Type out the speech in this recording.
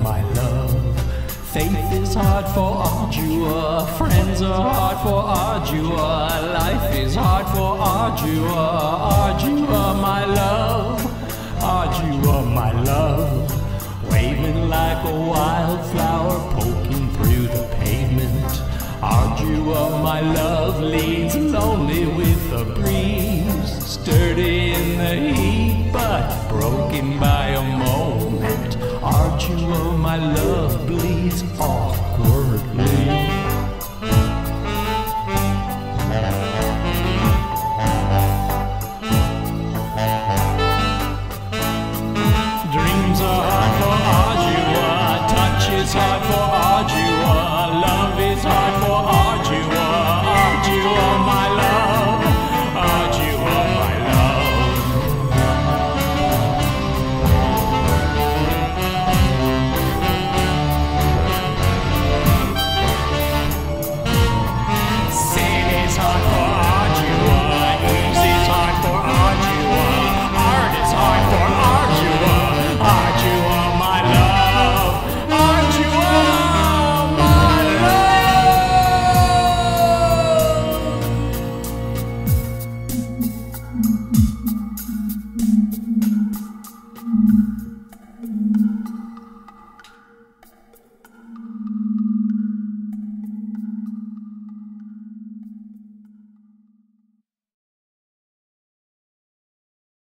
my love. Faith is hard for Ardua, friends are hard for Ardua, life is hard for Ardua. Ardua, my love, Ardua, my love, waving like a wildflower poking through the pavement. Ardua, my love, leads lonely with the breeze, sturdy in the heat but broken by a moment. Ardua, my love, bleeds awkwardly.